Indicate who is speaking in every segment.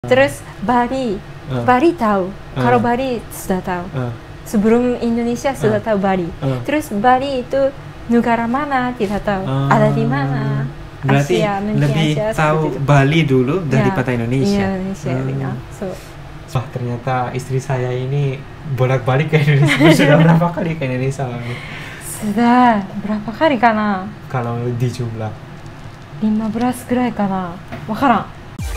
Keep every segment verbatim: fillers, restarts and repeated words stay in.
Speaker 1: Terus Bali,
Speaker 2: Uh.
Speaker 1: Bali tahu.
Speaker 2: Uh.
Speaker 1: Kalau Bali sudah tahu.
Speaker 2: Uh.
Speaker 1: Sebelum Indonesia sudah
Speaker 2: Uh.
Speaker 1: tahu Bali.
Speaker 2: Uh.
Speaker 1: Terus Bali itu negara mana tidak tahu.
Speaker 2: Uh.
Speaker 1: Ada di mana?
Speaker 2: Berarti
Speaker 1: Asia, mungkin
Speaker 2: lebih
Speaker 1: Asia,
Speaker 2: tahu
Speaker 1: seperti itu.
Speaker 2: Bali dulu
Speaker 1: Ya,
Speaker 2: daripada Indonesia.
Speaker 1: Indonesia,
Speaker 2: Hmm.
Speaker 1: Lina. So,
Speaker 2: Wah, ternyata istri saya ini bolak-balik ke Indonesia. Sudah berapa kali ke Indonesia? Mami?
Speaker 1: sudah berapa kali kana?
Speaker 2: Kalau di jumlah.
Speaker 1: lima belas ぐらいかな。わからん。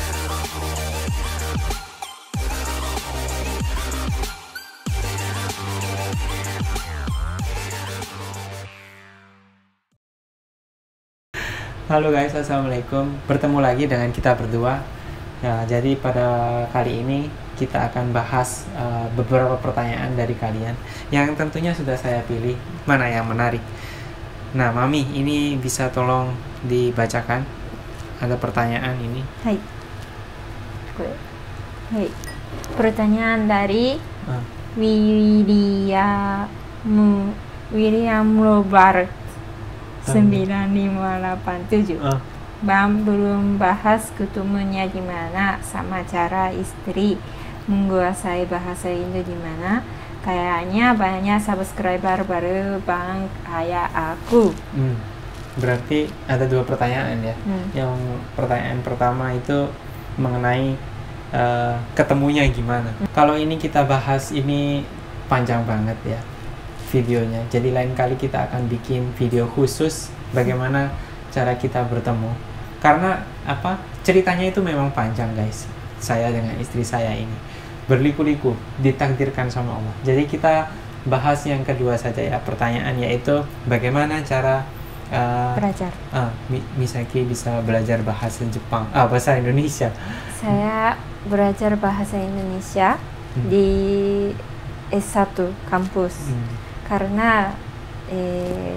Speaker 2: Halo guys, assalamualaikum. Bertemu lagi dengan kita berdua. Ya, jadi pada kali ini kita akan bahas uh, beberapa pertanyaan dari kalian yang tentunya sudah saya pilih mana yang menarik. Nah, Mami, ini bisa tolong dibacakan ada pertanyaan ini.
Speaker 1: Hai. Hai. Pertanyaan dari
Speaker 2: Uh,
Speaker 1: William William Robert sembilan lima delapan tujuh.
Speaker 2: uh,
Speaker 1: Bang belum bahas ketemunya di mana sama cara istri menguasai bahasa Indo di mana. Kayaknya banyak subscriber baru Bang kayak aku.
Speaker 2: hmm. Berarti ada dua pertanyaan ya.
Speaker 1: Hmm.
Speaker 2: Yang pertanyaan pertama itu mengenai uh, ketemunya gimana.
Speaker 1: Hmm.
Speaker 2: Kalau ini kita bahas ini panjang banget ya videonya. Jadi lain kali kita akan bikin video khusus bagaimana cara kita bertemu. Karena apa? Ceritanya itu memang panjang guys. Saya dengan istri saya ini berliku-liku ditakdirkan sama Allah. Jadi kita bahas yang kedua saja ya, pertanyaan yaitu bagaimana cara uh,
Speaker 1: Belajar.
Speaker 2: uh, Misaki bisa belajar bahasa Jepang, ah bahasa Indonesia.
Speaker 1: Saya belajar bahasa Indonesia
Speaker 2: Hmm.
Speaker 1: di S satu kampus.
Speaker 2: Hmm.
Speaker 1: Karena eh,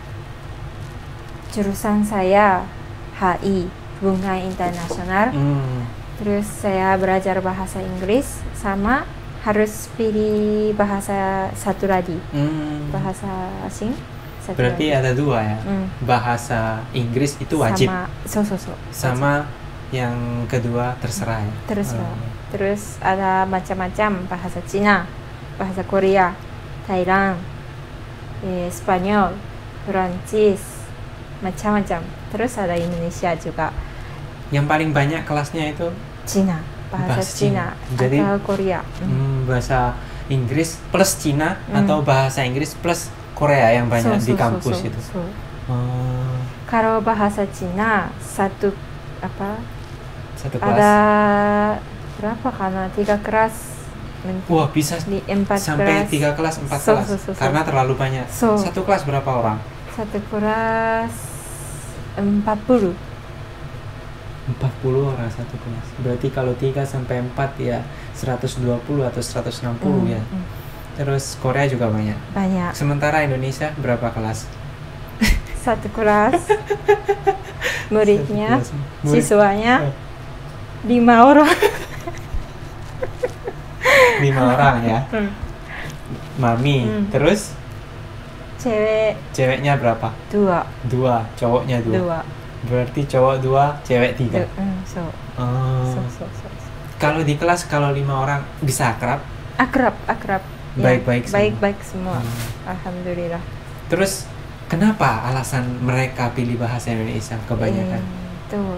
Speaker 1: jurusan saya H I Hubungan Internasional.
Speaker 2: Hmm.
Speaker 1: Terus saya belajar bahasa Inggris sama harus pilih bahasa satu lagi,
Speaker 2: Hmm.
Speaker 1: bahasa asing. Satu
Speaker 2: Berarti
Speaker 1: lagi.
Speaker 2: ada dua ya.
Speaker 1: Hmm.
Speaker 2: Bahasa Inggris itu wajib.
Speaker 1: Sama, so so so.
Speaker 2: Sama yang kedua terserah ya.
Speaker 1: Terserah.
Speaker 2: Hmm.
Speaker 1: Terus ada macam-macam bahasa Cina, bahasa Korea, Thailand, eh, Spanyol, Perancis, macam-macam. Terus ada Indonesia juga.
Speaker 2: Yang paling banyak kelasnya itu
Speaker 1: Cina, bahasa,
Speaker 2: Bahasa
Speaker 1: Cina,
Speaker 2: Cina. Jadi,
Speaker 1: atau Korea. Hmm.
Speaker 2: hmm, bahasa Inggris plus Cina
Speaker 1: Hmm.
Speaker 2: atau bahasa Inggris plus Korea yang banyak
Speaker 1: So, so,
Speaker 2: di
Speaker 1: so,
Speaker 2: kampus
Speaker 1: so,
Speaker 2: itu.
Speaker 1: so.
Speaker 2: Hmm,
Speaker 1: Kalau bahasa Cina satu apa?
Speaker 2: satu kelas.
Speaker 1: Ada berapa karena tiga kelas. Men-
Speaker 2: Wah, bisa
Speaker 1: di empat
Speaker 2: sampai
Speaker 1: kelas.
Speaker 2: tiga kelas, empat
Speaker 1: So,
Speaker 2: kelas.
Speaker 1: so, so, so.
Speaker 2: Karena terlalu banyak.
Speaker 1: So.
Speaker 2: Satu kelas berapa orang?
Speaker 1: Satu kelas empat puluh.
Speaker 2: empat puluh orang satu kelas. Berarti kalau tiga sampai empat ya seratus dua puluh atau seratus enam puluh
Speaker 1: Hmm,
Speaker 2: ya.
Speaker 1: hmm.
Speaker 2: Terus Korea juga banyak.
Speaker 1: Banyak.
Speaker 2: Sementara Indonesia berapa kelas?
Speaker 1: Satu kelas muridnya,
Speaker 2: Satu kelas. Murid-
Speaker 1: siswanya
Speaker 2: Oh,
Speaker 1: lima orang.
Speaker 2: lima orang ya.
Speaker 1: Hmm.
Speaker 2: Mami.
Speaker 1: Hmm.
Speaker 2: Terus
Speaker 1: Cewek
Speaker 2: ceweknya berapa?
Speaker 1: dua,
Speaker 2: Dua. Cowoknya dua.
Speaker 1: dua.
Speaker 2: Berarti cowok dua, cewek tiga.
Speaker 1: Du- hmm, so,
Speaker 2: Oh.
Speaker 1: so, so, so, so.
Speaker 2: Kalau di kelas kalau lima orang bisa akrab?
Speaker 1: Akrab, akrab. Ya,
Speaker 2: Baik-baik semua.
Speaker 1: baik-baik semua.
Speaker 2: Hmm.
Speaker 1: Alhamdulillah.
Speaker 2: Terus kenapa alasan mereka pilih bahasa Indonesia kebanyakan?
Speaker 1: Eh, tuh,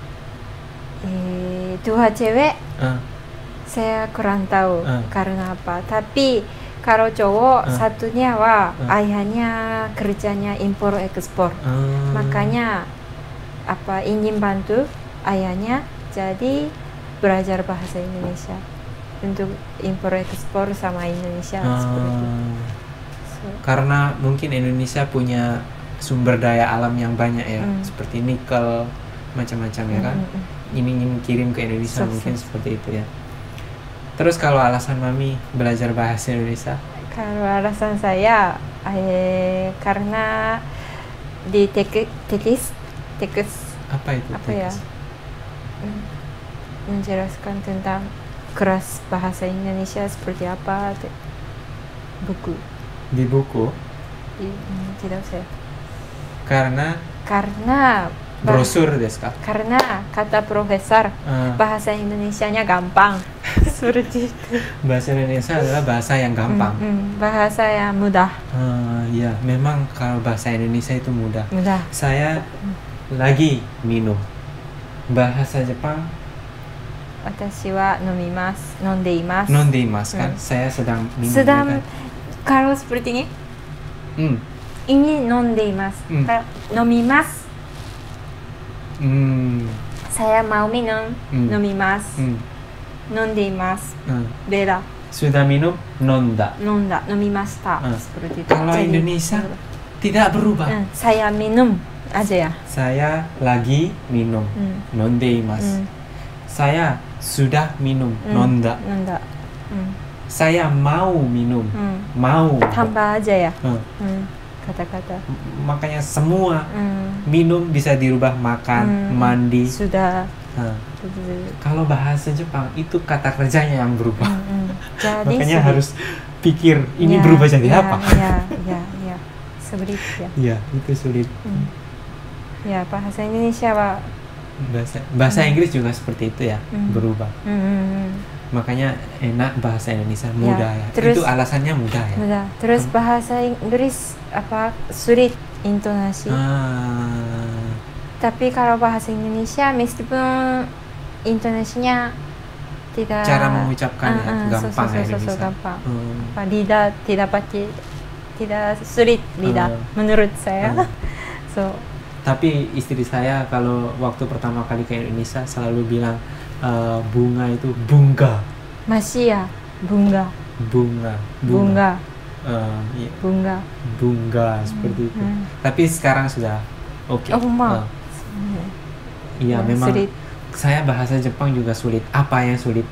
Speaker 1: eh, dua cewek
Speaker 2: Ah,
Speaker 1: saya kurang tahu
Speaker 2: Ah.
Speaker 1: karena apa. Tapi kalau cowok
Speaker 2: Ah.
Speaker 1: satunya wah
Speaker 2: Ah.
Speaker 1: ayahnya kerjanya impor ekspor,
Speaker 2: ah.
Speaker 1: makanya apa ingin bantu ayahnya jadi belajar bahasa Indonesia untuk impor ekspor sama Indonesia
Speaker 2: Ah.
Speaker 1: seperti itu. So,
Speaker 2: Karena mungkin Indonesia punya sumber daya alam yang banyak ya,
Speaker 1: Hmm.
Speaker 2: seperti nikel, macam-macam ya kan.
Speaker 1: mm, mm, mm.
Speaker 2: Ini ingin kirim ke Indonesia
Speaker 1: So, so,
Speaker 2: mungkin
Speaker 1: so.
Speaker 2: seperti itu ya. Terus kalau alasan Mami belajar bahasa Indonesia?
Speaker 1: Kalau alasan saya eh, karena di teke- tekis tekis
Speaker 2: Apa itu?
Speaker 1: apa ya,
Speaker 2: teks?
Speaker 1: mm, menjelaskan tentang kelas bahasa Indonesia seperti apa te- buku
Speaker 2: Di buku?
Speaker 1: di, mm, tidak usah
Speaker 2: Karena
Speaker 1: karena
Speaker 2: brosur desu ka?
Speaker 1: Karena kata profesor,
Speaker 2: Ah.
Speaker 1: bahasa Indonesianya gampang. Seperti itu.
Speaker 2: Bahasa Indonesia adalah bahasa yang gampang.
Speaker 1: Mm, mm, bahasa yang mudah.
Speaker 2: Ah, ya, memang kalau bahasa Indonesia itu mudah.
Speaker 1: Mudah.
Speaker 2: Saya lagi minum. Bahasa Jepang
Speaker 1: Watashi wa nomimasu, nondeimasu.
Speaker 2: nondeimasu kan?
Speaker 1: Hmm.
Speaker 2: Saya sedang minum.
Speaker 1: Sedang,
Speaker 2: ya kan?
Speaker 1: kalau seperti ini,
Speaker 2: Hmm.
Speaker 1: ini nondeimasu.
Speaker 2: Hmm.
Speaker 1: Kalau nomimasu,
Speaker 2: Hmm.
Speaker 1: saya mau minum,
Speaker 2: Hmm.
Speaker 1: nomimasu.
Speaker 2: Hmm.
Speaker 1: Nondeimasu.
Speaker 2: Hmm.
Speaker 1: Beda.
Speaker 2: Sudah minum, nonda.
Speaker 1: Nonda, nomimashita.
Speaker 2: Hmm.
Speaker 1: Seperti itu.
Speaker 2: Kalau
Speaker 1: Jadi,
Speaker 2: Indonesia tidak berubah.
Speaker 1: Hmm, saya minum aja ya.
Speaker 2: Saya lagi minum,
Speaker 1: Hmm.
Speaker 2: nondeimasu.
Speaker 1: Hmm.
Speaker 2: Saya sudah minum,
Speaker 1: Hmm.
Speaker 2: nonda.
Speaker 1: Nonda. Hmm.
Speaker 2: Saya mau minum,
Speaker 1: Hmm.
Speaker 2: mau.
Speaker 1: Tambah aja ya.
Speaker 2: Hmm.
Speaker 1: Hmm. Kata-kata.
Speaker 2: Makanya semua
Speaker 1: Hmm.
Speaker 2: minum bisa dirubah makan,
Speaker 1: Hmm.
Speaker 2: mandi.
Speaker 1: Sudah.
Speaker 2: Nah, kalau bahasa Jepang itu kata kerjanya yang berubah.
Speaker 1: Hmm. Hmm. Jadi
Speaker 2: Makanya
Speaker 1: sulit.
Speaker 2: harus pikir ini
Speaker 1: Ya,
Speaker 2: berubah jadi
Speaker 1: ya,
Speaker 2: apa.
Speaker 1: Ya, ya, ya. Sulit ya.
Speaker 2: Iya, itu sulit.
Speaker 1: Hmm. Ya, bahasa Indonesia Pak.
Speaker 2: Bahasa bahasa
Speaker 1: Hmm.
Speaker 2: Inggris juga seperti itu ya,
Speaker 1: Hmm.
Speaker 2: berubah.
Speaker 1: Hmm, hmm, hmm.
Speaker 2: Makanya enak bahasa Indonesia, mudah ya.
Speaker 1: terus-
Speaker 2: Itu alasannya mudah ya.
Speaker 1: Mudah. Terus
Speaker 2: Hmm.
Speaker 1: bahasa Inggris apa sulit intonasi.
Speaker 2: Ah,
Speaker 1: Tapi kalau bahasa Indonesia meskipun intonasinya tidak
Speaker 2: cara mengucapkan ya,
Speaker 1: Ah, ah,
Speaker 2: gampang
Speaker 1: so, so,
Speaker 2: ya
Speaker 1: so, so,
Speaker 2: Indonesia.
Speaker 1: gampang.
Speaker 2: Hmm.
Speaker 1: Apa, lidah tidak pakai tidak sulit lidah
Speaker 2: Ah.
Speaker 1: menurut saya.
Speaker 2: Ah.
Speaker 1: So,
Speaker 2: Tapi istri saya kalau waktu pertama kali ke Indonesia selalu bilang eh, bunga itu bunga,
Speaker 1: masih ya bunga,
Speaker 2: bunga,
Speaker 1: bunga,
Speaker 2: Eh, iya,
Speaker 1: bunga.
Speaker 2: bunga seperti itu.
Speaker 1: Hmm.
Speaker 2: Tapi sekarang sudah oke.
Speaker 1: Oh, ma.
Speaker 2: Eh, iya,
Speaker 1: Hmm,
Speaker 2: memang
Speaker 1: sulit.
Speaker 2: saya bahasa Jepang juga sulit. Apa yang sulit?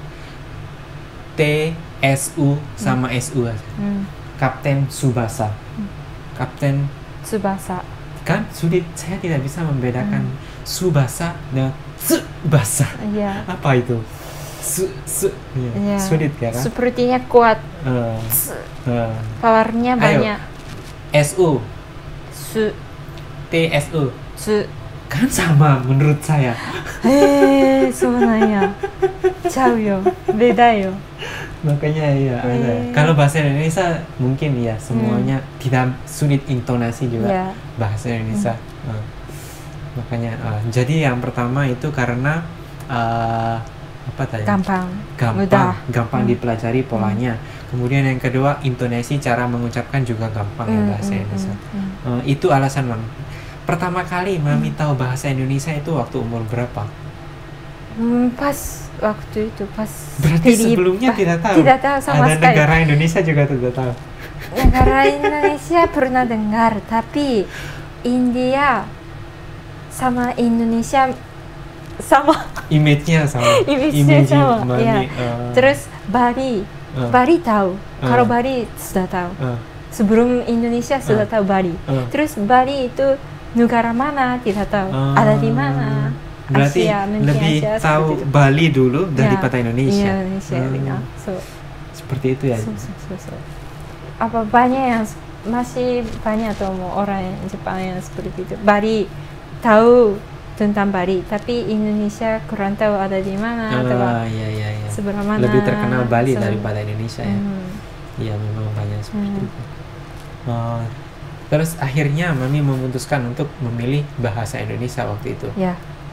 Speaker 2: T, S, U sama S, U aja.
Speaker 1: Hmm.
Speaker 2: Kapten Tsubasa.
Speaker 1: Hmm.
Speaker 2: Kapten
Speaker 1: Tsubasa.
Speaker 2: kan sulit. Saya tidak bisa membedakan
Speaker 1: Hmm.
Speaker 2: Tsubasa dengan Tsubasa.
Speaker 1: Iya.
Speaker 2: Apa itu? Su, su, iya.
Speaker 1: Iya.
Speaker 2: Sulit ya kan?
Speaker 1: Sepertinya kuat.
Speaker 2: Eh,
Speaker 1: Tsu.
Speaker 2: eh.
Speaker 1: Powernya
Speaker 2: Ayo.
Speaker 1: banyak.
Speaker 2: S, U,
Speaker 1: Su,
Speaker 2: T, S, U
Speaker 1: tsu.
Speaker 2: kan sama menurut saya.
Speaker 1: Hei, sebenarnya. Jauh yo, beda yo.
Speaker 2: Makanya iya ada.
Speaker 1: Eh.
Speaker 2: Kalau bahasa Indonesia mungkin ya semuanya tidak sulit intonasi juga
Speaker 1: Ya.
Speaker 2: bahasa Indonesia. Eh. Makanya eh, jadi yang pertama itu karena eh, apa tadi?
Speaker 1: Gampang.
Speaker 2: Gampang,
Speaker 1: Mudah.
Speaker 2: gampang
Speaker 1: Hmm.
Speaker 2: dipelajari polanya. Kemudian yang kedua intonasi, cara mengucapkan juga gampang ya
Speaker 1: Hmm,
Speaker 2: bahasa
Speaker 1: hmm,
Speaker 2: Indonesia.
Speaker 1: hmm, hmm.
Speaker 2: Eh, itu alasan Mam. Pertama kali Mami tahu bahasa Indonesia itu waktu umur berapa?
Speaker 1: Hmm, pas waktu itu pas
Speaker 2: Berarti
Speaker 1: pilih-
Speaker 2: sebelumnya
Speaker 1: ah,
Speaker 2: tidak tahu.
Speaker 1: tidak tahu sama
Speaker 2: Ada
Speaker 1: sekali.
Speaker 2: negara Indonesia juga tidak tahu.
Speaker 1: Negara Indonesia pernah dengar, tapi India sama Indonesia sama.
Speaker 2: Image-nya sama.
Speaker 1: Image-nya
Speaker 2: Image
Speaker 1: sama,
Speaker 2: Mami,
Speaker 1: iya.
Speaker 2: eh,
Speaker 1: Terus Bali,
Speaker 2: eh,
Speaker 1: Bali tahu.
Speaker 2: Ah.
Speaker 1: Kalau Bali sudah tahu.
Speaker 2: eh,
Speaker 1: Sebelum Indonesia sudah
Speaker 2: Ah.
Speaker 1: tahu Bali.
Speaker 2: eh.
Speaker 1: Terus Bali itu negara mana tidak tahu.
Speaker 2: Ah.
Speaker 1: Ada di mana?
Speaker 2: Berarti
Speaker 1: Asia, mungkin
Speaker 2: lebih
Speaker 1: Asia,
Speaker 2: tahu
Speaker 1: seperti itu.
Speaker 2: Bali dulu daripada
Speaker 1: Ya,
Speaker 2: Indonesia.
Speaker 1: Indonesia,
Speaker 2: Hmm,
Speaker 1: benar. So,
Speaker 2: Seperti itu ya.
Speaker 1: so, so, so, so. Apa banyak yang masih banyak tuh orang yang Jepang yang seperti itu. Bali tahu tentang Bali, tapi Indonesia kurang tahu ada di mana atau
Speaker 2: Ah, iya iya iya.
Speaker 1: sebelah mana.
Speaker 2: Lebih terkenal Bali
Speaker 1: So,
Speaker 2: daripada Indonesia ya.
Speaker 1: hmm.
Speaker 2: Iya memang banyak seperti
Speaker 1: Hmm.
Speaker 2: itu. Oh, terus akhirnya Mami memutuskan untuk memilih bahasa Indonesia waktu itu.
Speaker 1: Ya,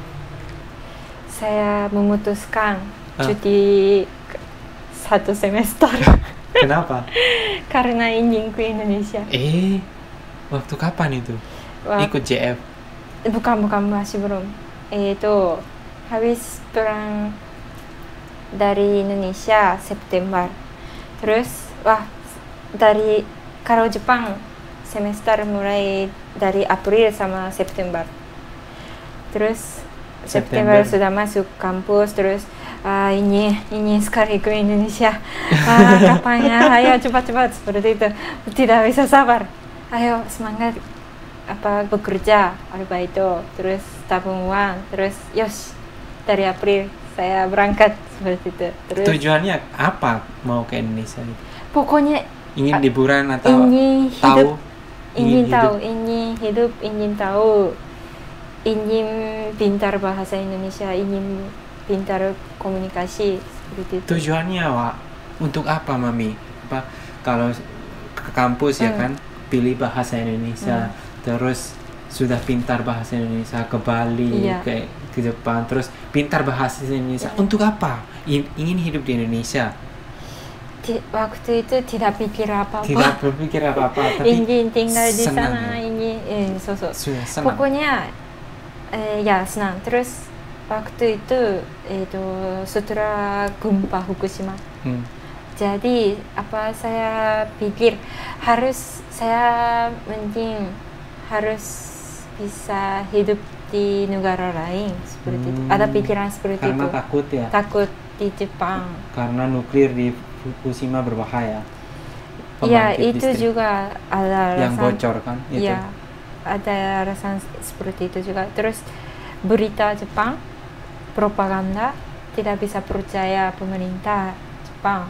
Speaker 1: saya memutuskan
Speaker 2: Ah.
Speaker 1: cuti ke- satu semester
Speaker 2: Kenapa?
Speaker 1: karena ingin ke Indonesia.
Speaker 2: Eh, waktu kapan itu?
Speaker 1: Wah,
Speaker 2: Ikut J F.
Speaker 1: bukan bukan masih belum. Eh, Itu habis pulang dari Indonesia September. Terus wah dari kalau Jepang semester mulai dari April sama September. Terus September,
Speaker 2: September.
Speaker 1: sudah masuk kampus, terus ah, ini ini sekali ke Indonesia. Ah, kapan ya? Ayo cepat-cepat seperti itu. Tidak bisa sabar. Ayo semangat apa bekerja arbeit itu, terus tabung uang, terus yos dari April saya berangkat seperti itu. Terus
Speaker 2: Tujuannya apa mau ke Indonesia itu?
Speaker 1: pokoknya
Speaker 2: Ingin
Speaker 1: Ah,
Speaker 2: liburan atau
Speaker 1: ingin
Speaker 2: tahu?
Speaker 1: hidup, ingin
Speaker 2: hidup?
Speaker 1: tahu, ingin hidup, ingin tahu ingin pintar bahasa Indonesia, ingin pintar komunikasi seperti itu.
Speaker 2: Tujuannya Wak, untuk apa Mami? Apa kalau ke kampus ya
Speaker 1: Hmm.
Speaker 2: kan pilih bahasa Indonesia,
Speaker 1: Hmm.
Speaker 2: terus sudah pintar bahasa Indonesia ke Bali,
Speaker 1: Iya.
Speaker 2: ke ke Jepang, terus pintar bahasa Indonesia.
Speaker 1: Iya.
Speaker 2: Untuk apa? In- ingin hidup di Indonesia.
Speaker 1: Ti- waktu itu tidak pikir apa-apa.
Speaker 2: Tidak berpikir apa-apa, tapi
Speaker 1: ingin tinggal di
Speaker 2: senang
Speaker 1: sana,
Speaker 2: ya?
Speaker 1: ingin eh, so, so.
Speaker 2: sudah senang.
Speaker 1: Pokoknya eh, ya senang. Terus waktu itu itu setelah gempa Fukushima.
Speaker 2: Hmm.
Speaker 1: Jadi apa saya pikir harus saya penting harus bisa hidup di negara lain seperti itu.
Speaker 2: Hmm.
Speaker 1: Ada pikiran seperti
Speaker 2: Karena
Speaker 1: itu.
Speaker 2: takut ya,
Speaker 1: Takut di Jepang.
Speaker 2: karena nuklir di Fukushima berbahaya.
Speaker 1: Iya,
Speaker 2: Pembangkit
Speaker 1: itu
Speaker 2: listrik
Speaker 1: juga ada
Speaker 2: yang
Speaker 1: alasan.
Speaker 2: bocor kan itu.
Speaker 1: Iya, ada alasan seperti itu juga. Terus berita Jepang, propaganda, tidak bisa percaya pemerintah Jepang.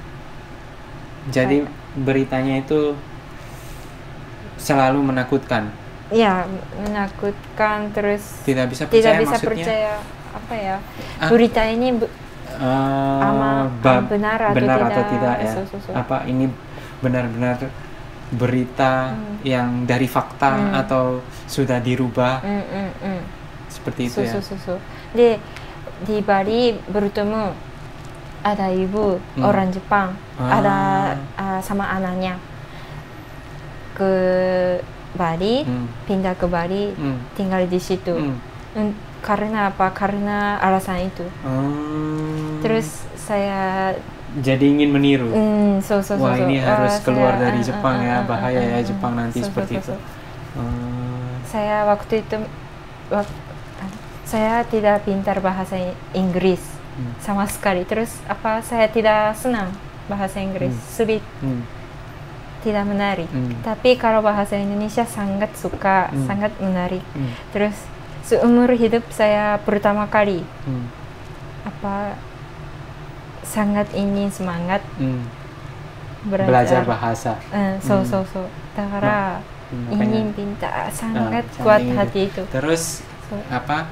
Speaker 2: Jadi beritanya itu selalu menakutkan.
Speaker 1: Iya, menakutkan, terus
Speaker 2: Tidak bisa percaya
Speaker 1: tidak bisa
Speaker 2: maksudnya.
Speaker 1: percaya apa ya?
Speaker 2: Ah.
Speaker 1: Berita ini be-
Speaker 2: eh,
Speaker 1: ama-
Speaker 2: bab-
Speaker 1: benar atau
Speaker 2: benar
Speaker 1: tidak,
Speaker 2: atau tidak ya?
Speaker 1: so, so, so.
Speaker 2: Apa ini benar-benar berita
Speaker 1: Hmm.
Speaker 2: yang dari fakta
Speaker 1: Hmm.
Speaker 2: atau sudah dirubah
Speaker 1: うんうんうん。
Speaker 2: seperti itu
Speaker 1: そう
Speaker 2: ya?
Speaker 1: そうそうそう。で、di Bali bertemu ada ibu
Speaker 2: Hmm.
Speaker 1: orang Jepang,
Speaker 2: Ah.
Speaker 1: ada uh, sama anaknya ke Bali,
Speaker 2: Hmm.
Speaker 1: pindah ke Bali,
Speaker 2: Hmm.
Speaker 1: tinggal di situ.
Speaker 2: Hmm.
Speaker 1: Un- karena apa? Karena alasan itu.
Speaker 2: Hmm.
Speaker 1: Terus saya,
Speaker 2: jadi ingin meniru.
Speaker 1: hmm, so so so.
Speaker 2: Wah,
Speaker 1: so.
Speaker 2: ini
Speaker 1: Uh,
Speaker 2: harus keluar
Speaker 1: saya,
Speaker 2: dari
Speaker 1: uh,
Speaker 2: Jepang
Speaker 1: uh,
Speaker 2: ya,
Speaker 1: uh,
Speaker 2: bahaya
Speaker 1: uh,
Speaker 2: ya
Speaker 1: uh,
Speaker 2: Jepang nanti
Speaker 1: so, so,
Speaker 2: seperti
Speaker 1: so,
Speaker 2: itu.
Speaker 1: so.
Speaker 2: Hmm.
Speaker 1: Saya waktu itu wak- saya tidak pintar bahasa Inggris
Speaker 2: Hmm.
Speaker 1: sama sekali. Terus apa? Saya tidak senang bahasa Inggris,
Speaker 2: Hmm.
Speaker 1: sulit,
Speaker 2: Hmm.
Speaker 1: tidak menarik.
Speaker 2: Hmm.
Speaker 1: Tapi kalau bahasa Indonesia sangat suka,
Speaker 2: Hmm.
Speaker 1: sangat menarik.
Speaker 2: Hmm.
Speaker 1: Terus seumur hidup saya pertama kali
Speaker 2: Hmm.
Speaker 1: apa sangat ingin semangat
Speaker 2: Hmm.
Speaker 1: belajar,
Speaker 2: Belajar bahasa.
Speaker 1: Eh, so
Speaker 2: Hmm.
Speaker 1: so so. Karena
Speaker 2: Hmm,
Speaker 1: ingin
Speaker 2: makanya.
Speaker 1: pintar, sangat
Speaker 2: Ah,
Speaker 1: kuat
Speaker 2: sangat ingin.
Speaker 1: hati itu.
Speaker 2: Terus
Speaker 1: So,
Speaker 2: apa?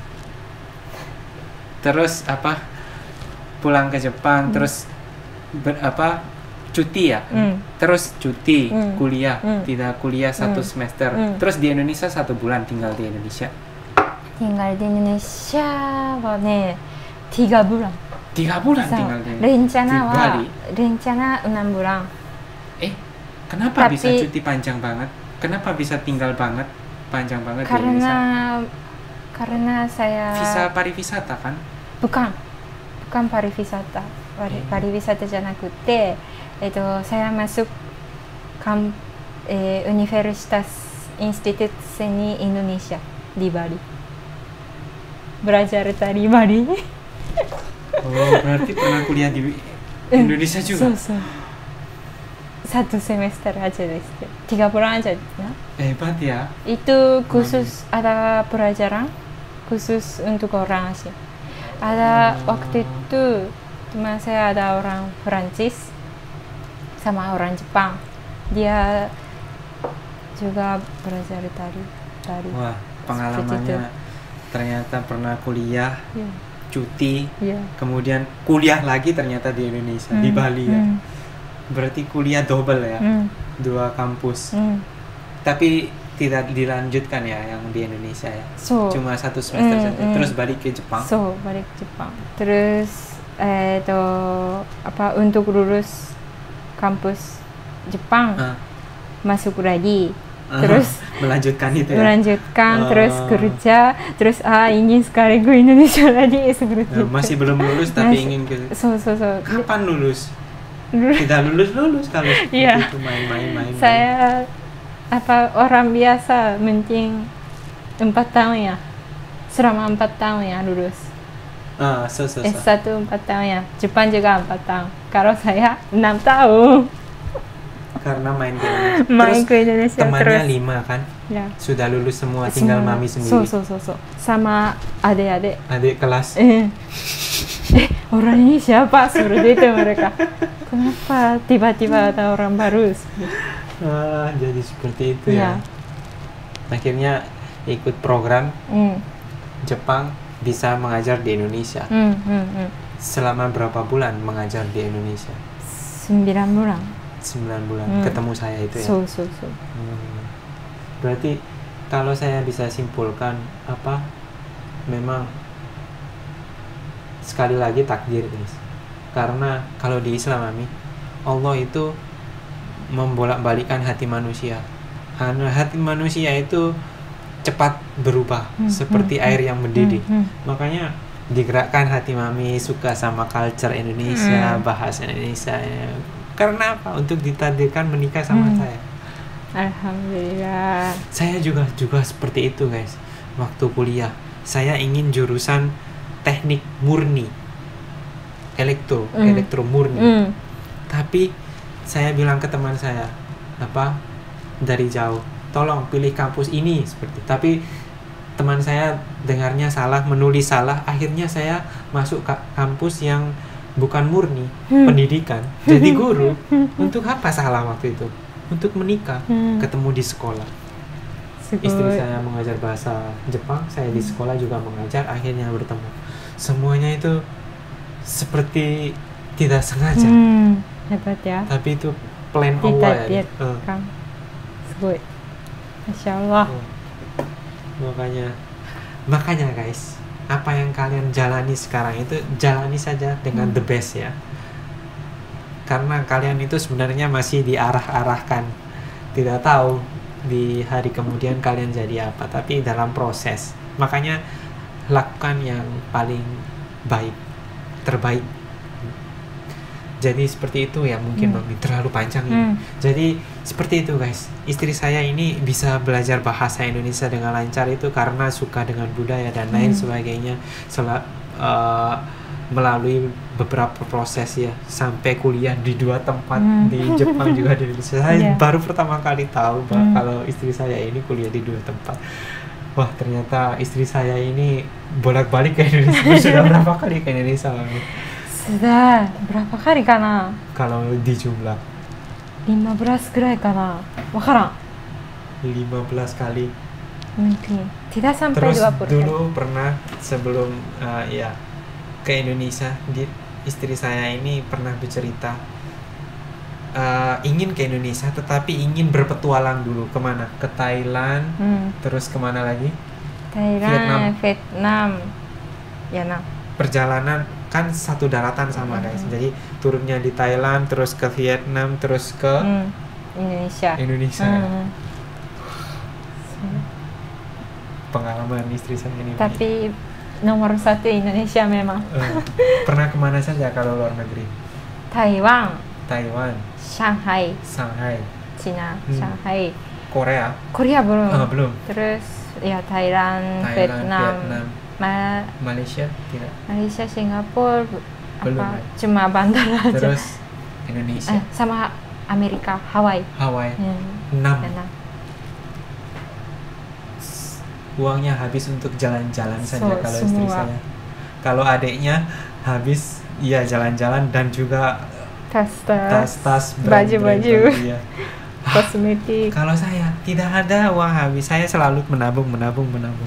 Speaker 2: Terus apa? Pulang ke Jepang,
Speaker 1: Hmm.
Speaker 2: terus ber, apa? Cuti ya.
Speaker 1: Hmm.
Speaker 2: Terus cuti
Speaker 1: Hmm.
Speaker 2: kuliah,
Speaker 1: Hmm.
Speaker 2: tidak kuliah satu
Speaker 1: Hmm.
Speaker 2: semester.
Speaker 1: Hmm.
Speaker 2: Terus di Indonesia satu bulan tinggal di Indonesia.
Speaker 1: tinggal di Indonesia wa ne tiga bulan.
Speaker 2: Tiga bulan
Speaker 1: So,
Speaker 2: tinggal di
Speaker 1: rencana
Speaker 2: di
Speaker 1: wa
Speaker 2: Bali.
Speaker 1: rencana enam bulan.
Speaker 2: Eh, kenapa
Speaker 1: Tapi-
Speaker 2: bisa cuti panjang banget? Kenapa bisa tinggal banget, panjang banget di
Speaker 1: Karena
Speaker 2: Indonesia?
Speaker 1: karena saya
Speaker 2: Visa pariwisata kan?
Speaker 1: bukan bukan pariwisata. Pari,
Speaker 2: Hmm.
Speaker 1: pariwisata じゃなくて、えっと saya masuk kam, eh, Universitas Institut Seni Indonesia di Bali. Belajar dari Bali.
Speaker 2: Oh, berarti pernah kuliah di Indonesia juga?
Speaker 1: So, so. Satu semester aja deh. Tiga bulan aja. Ya.
Speaker 2: Hebat ya.
Speaker 1: Itu khusus ada pelajaran khusus untuk orang Asia. Ada
Speaker 2: Oh.
Speaker 1: waktu itu teman saya ada orang Perancis sama orang Jepang. Dia juga belajar dari dari.
Speaker 2: Wah,
Speaker 1: Seperti
Speaker 2: pengalamannya ternyata pernah kuliah,
Speaker 1: Ya.
Speaker 2: cuti,
Speaker 1: Ya.
Speaker 2: kemudian kuliah lagi ternyata di Indonesia, di
Speaker 1: Hmm,
Speaker 2: Bali ya.
Speaker 1: hmm,
Speaker 2: Berarti kuliah double ya,
Speaker 1: hmm,
Speaker 2: dua kampus.
Speaker 1: hmm.
Speaker 2: Tapi tidak dilanjutkan ya yang di Indonesia ya.
Speaker 1: So,
Speaker 2: Cuma satu semester
Speaker 1: Hmm,
Speaker 2: saja.
Speaker 1: hmm.
Speaker 2: Terus balik ke Jepang.
Speaker 1: so balik Jepang. Terus eh itu apa untuk lulus kampus Jepang
Speaker 2: Ah.
Speaker 1: masuk lagi.
Speaker 2: Ah,
Speaker 1: Terus
Speaker 2: melanjutkan itu ya.
Speaker 1: melanjutkan
Speaker 2: Ah.
Speaker 1: terus kerja terus ah ingin sekali ke Indonesia lagi seperti
Speaker 2: Nah,
Speaker 1: itu.
Speaker 2: masih belum lulus tapi
Speaker 1: Masih-
Speaker 2: ingin ke.
Speaker 1: So so so.
Speaker 2: Kapan lulus?
Speaker 1: Dulu
Speaker 2: Tidak lulus lulus kalau
Speaker 1: Iya.
Speaker 2: itu main-main main.
Speaker 1: saya apa orang biasa penting empat tahun ya, selama empat tahun ya lulus.
Speaker 2: Ah, so so so.
Speaker 1: S satu empat tahun ya, Jepang juga empat tahun. Kalau saya enam tahun
Speaker 2: Karena main ke Indonesia.
Speaker 1: main
Speaker 2: Terus
Speaker 1: ke Indonesia
Speaker 2: temannya
Speaker 1: terus.
Speaker 2: lima kan?
Speaker 1: Ya.
Speaker 2: Sudah lulus semua, tinggal
Speaker 1: Semua.
Speaker 2: mami
Speaker 1: So
Speaker 2: sendiri.
Speaker 1: so so so. Sama adik-adik.
Speaker 2: Adik kelas.
Speaker 1: Eh, eh orang ini siapa? Seperti itu mereka. Kenapa tiba-tiba ada orang baru?
Speaker 2: Ah, jadi seperti itu ya.
Speaker 1: Ya.
Speaker 2: Akhirnya ikut program
Speaker 1: Hmm.
Speaker 2: Jepang bisa mengajar di Indonesia.
Speaker 1: Hmm. Hmm. Hmm.
Speaker 2: Selama berapa bulan mengajar di Indonesia?
Speaker 1: sembilan bulan.
Speaker 2: sembilan bulan.
Speaker 1: Hmm.
Speaker 2: Ketemu saya itu ya.
Speaker 1: So so so.
Speaker 2: Hmm. Berarti kalau saya bisa simpulkan apa? Memang sekali lagi takdir, guys. Karena kalau di Islam, Mami, Allah itu membolak-balikkan hati manusia. Karena hati manusia itu cepat berubah
Speaker 1: Hmm,
Speaker 2: seperti
Speaker 1: hmm,
Speaker 2: air yang mendidih.
Speaker 1: Hmm. Hmm.
Speaker 2: Makanya digerakkan hati Mami suka sama culture Indonesia,
Speaker 1: Hmm.
Speaker 2: bahasa Indonesia. Karena apa? Untuk ditakdirkan menikah sama
Speaker 1: Hmm.
Speaker 2: saya.
Speaker 1: Alhamdulillah.
Speaker 2: Saya juga juga seperti itu, guys. Waktu kuliah, saya ingin jurusan teknik murni, elektro,
Speaker 1: Hmm.
Speaker 2: elektro murni.
Speaker 1: Hmm.
Speaker 2: Tapi saya bilang ke teman saya, apa, dari jauh, tolong pilih kampus ini seperti. Tapi teman saya dengarnya salah, menulis salah. Akhirnya saya masuk ke kampus yang bukan murni,
Speaker 1: Hmm.
Speaker 2: pendidikan, jadi guru. Untuk apa salah waktu itu? Untuk menikah,
Speaker 1: Hmm.
Speaker 2: ketemu di sekolah. Istri saya mengajar bahasa Jepang, saya di sekolah juga mengajar, akhirnya bertemu. Semuanya itu seperti tidak sengaja,
Speaker 1: Hmm. Hebat ya.
Speaker 2: tapi itu plan Allah ya. Eh,
Speaker 1: Ditakdirkan. Sugoi. Masya Allah.
Speaker 2: eh. Makanya, makanya guys, apa yang kalian jalani sekarang itu jalani saja dengan
Speaker 1: Hmm.
Speaker 2: the best ya. Karena kalian itu sebenarnya masih diarah-arahkan, tidak tahu di hari kemudian kalian jadi apa, tapi dalam proses. Makanya lakukan yang paling baik, terbaik. Jadi seperti itu ya, mungkin
Speaker 1: Hmm.
Speaker 2: Mami terlalu panjang ini.
Speaker 1: Hmm.
Speaker 2: Jadi seperti itu guys, istri saya ini bisa belajar bahasa Indonesia dengan lancar itu karena suka dengan budaya dan lain
Speaker 1: Hmm.
Speaker 2: sebagainya. Sel- uh, melalui beberapa proses ya, sampai kuliah di dua tempat,
Speaker 1: Hmm.
Speaker 2: di Jepang juga di Indonesia. Saya
Speaker 1: Yeah.
Speaker 2: baru pertama kali tahu Pak,
Speaker 1: Hmm.
Speaker 2: kalau istri saya ini kuliah di dua tempat. Wah, ternyata istri saya ini bolak-balik ke Indonesia. Sudah berapa kali ke Indonesia Mami?
Speaker 1: Sudah berapa kali kana?
Speaker 2: Kalau di jumlah
Speaker 1: lima belas kurai kana? Wakaran.
Speaker 2: lima belas kali.
Speaker 1: Mungkin tidak sampai
Speaker 2: Terus
Speaker 1: dua puluh.
Speaker 2: dulu pernah sebelum uh, ya ke Indonesia, di, istri saya ini pernah bercerita uh, ingin ke Indonesia, tetapi ingin berpetualang dulu. Kemana? Ke Thailand,
Speaker 1: Hmm.
Speaker 2: terus kemana lagi?
Speaker 1: Thailand, Vietnam. Ya nah.
Speaker 2: Perjalanan kan satu daratan sama
Speaker 1: Hmm.
Speaker 2: guys. Jadi turunnya di Thailand, terus ke Vietnam, terus ke
Speaker 1: Hmm. Indonesia.
Speaker 2: Indonesia. ya.
Speaker 1: Hmm.
Speaker 2: Pengalaman istri saya ini.
Speaker 1: Tapi nomor satu Indonesia memang.
Speaker 2: Eh, pernah kemana saja kalau luar negeri?
Speaker 1: Taiwan,
Speaker 2: Taiwan,
Speaker 1: Shanghai,
Speaker 2: Shanghai,
Speaker 1: Cina,
Speaker 2: Hmm.
Speaker 1: Shanghai.
Speaker 2: Korea.
Speaker 1: Korea belum.
Speaker 2: Ah, belum.
Speaker 1: Terus ya Thailand,
Speaker 2: Thailand,
Speaker 1: Vietnam,
Speaker 2: Vietnam,
Speaker 1: Ma-
Speaker 2: Malaysia tidak.
Speaker 1: Malaysia, Singapura,
Speaker 2: Belum,
Speaker 1: apa
Speaker 2: ya?
Speaker 1: cuma bandar aja.
Speaker 2: Terus Indonesia,
Speaker 1: Eh, sama Amerika, Hawaii.
Speaker 2: Hawaii,
Speaker 1: Hmm.
Speaker 2: enam.
Speaker 1: Enak.
Speaker 2: Uangnya habis untuk jalan-jalan saja
Speaker 1: So-
Speaker 2: kalau istri
Speaker 1: semua.
Speaker 2: saya. Kalau adiknya habis ya jalan-jalan dan juga
Speaker 1: Tas-tas,
Speaker 2: tas-tas,
Speaker 1: baju-baju,
Speaker 2: brand-brand, iya.
Speaker 1: kosmetik.
Speaker 2: Kalau saya tidak ada uang habis, saya selalu menabung, menabung, menabung.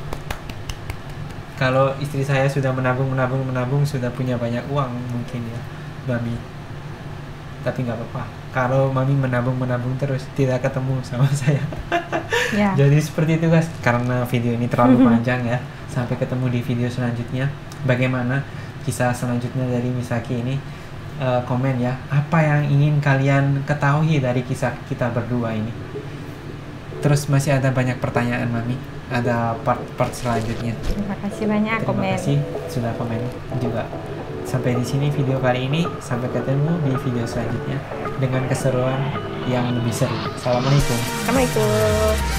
Speaker 2: Kalau istri saya sudah menabung, menabung, menabung, sudah punya banyak uang mungkin ya, Mami. Tapi nggak apa-apa. Kalau Mami menabung, menabung terus, tidak ketemu sama saya.
Speaker 1: Ya.
Speaker 2: Jadi seperti itu guys. Karena video ini terlalu panjang ya. Sampai ketemu di video selanjutnya. Bagaimana kisah selanjutnya dari Misaki ini? Eh, komen ya. Apa yang ingin kalian ketahui dari kisah kita berdua ini? Terus masih ada banyak pertanyaan Mami. Ada part-part selanjutnya.
Speaker 1: Terima kasih banyak
Speaker 2: Terima
Speaker 1: komen.
Speaker 2: kasih sudah komen juga. Sampai di sini video kali ini. Sampai ketemu di video selanjutnya dengan keseruan yang lebih seru. Assalamualaikum.
Speaker 1: Assalamualaikum.